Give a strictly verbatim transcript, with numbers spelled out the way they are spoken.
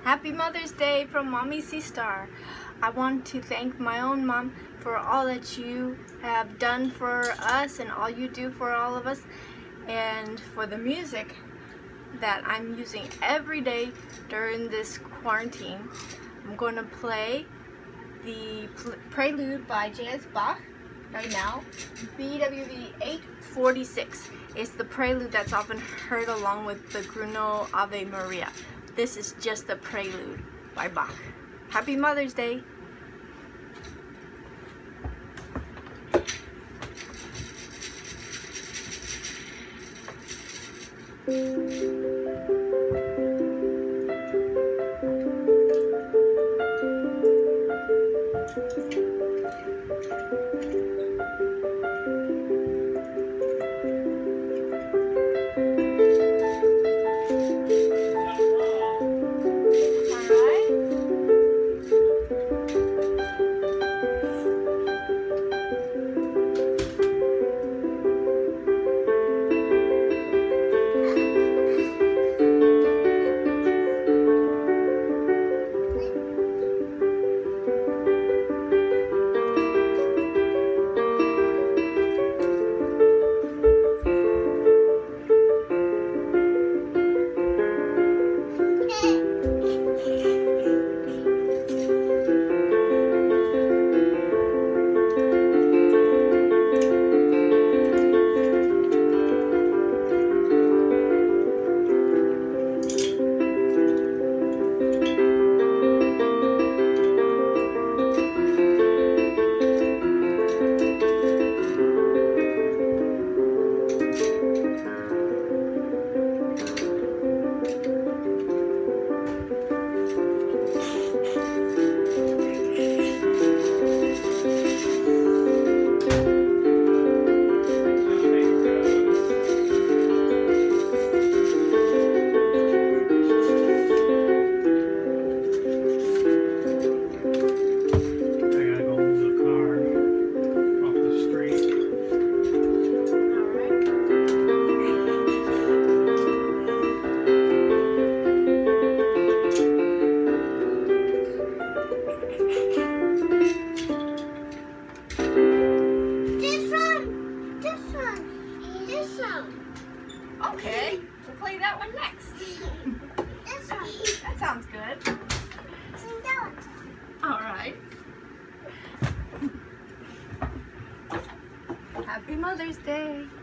Happy Mother's Day from Mommy SeaStar. I want to thank my own mom for all that you have done for us and all you do for all of us, and for the music that I'm using every day during this quarantine. I'm going to play the Prelude by J S Bach right now, B W V eight forty-six. It's the Prelude that's often heard along with the Gruno Ave Maria. This is just the Prelude by Bach. Happy Mother's Day! Okay, we'll play that one next. This one. That sounds good. All right. Happy Mother's Day.